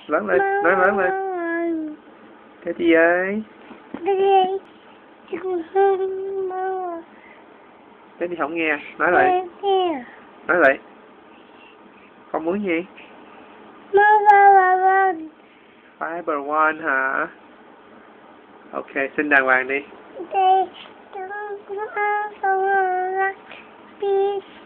Lớn lên, nói lớn lên. Daddy ơi. Daddy không nghe, nói lại. Nói lại. Con muốn gì? Fiber One hả? Ok, xin đàng hoàng đi.